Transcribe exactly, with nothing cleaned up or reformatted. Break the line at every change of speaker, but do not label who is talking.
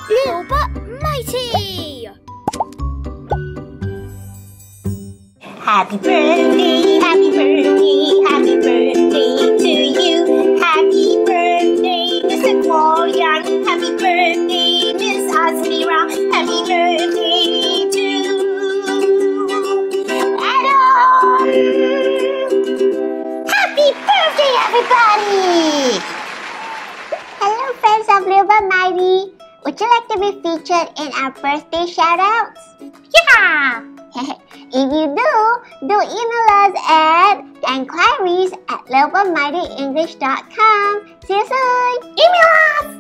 Little but mighty!
Happy birthday, happy birthday, happy birthday to you. Happy birthday, Mister Guoyang. Happy birthday, Miss Asmira. Happy birthday to Adam. Happy birthday, everybody! Hello, friends of Little but Mighty. Would you like to be featured in our birthday shoutouts? Yeah! If you do, do email us at inquiries at little but mighty english dot com. See you soon! Email us!